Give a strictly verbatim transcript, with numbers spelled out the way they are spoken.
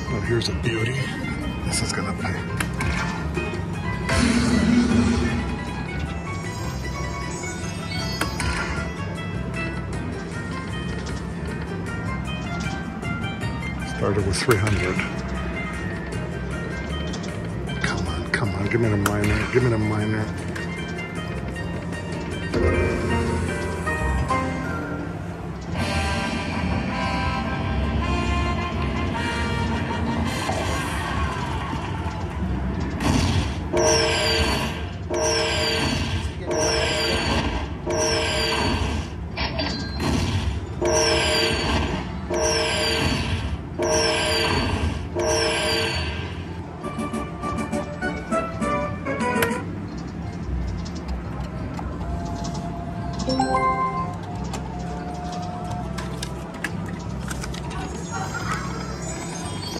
Oh, here's a beauty. This is gonna pay. Started with three hundred. Come on, come on, give me the minor, give me the minor.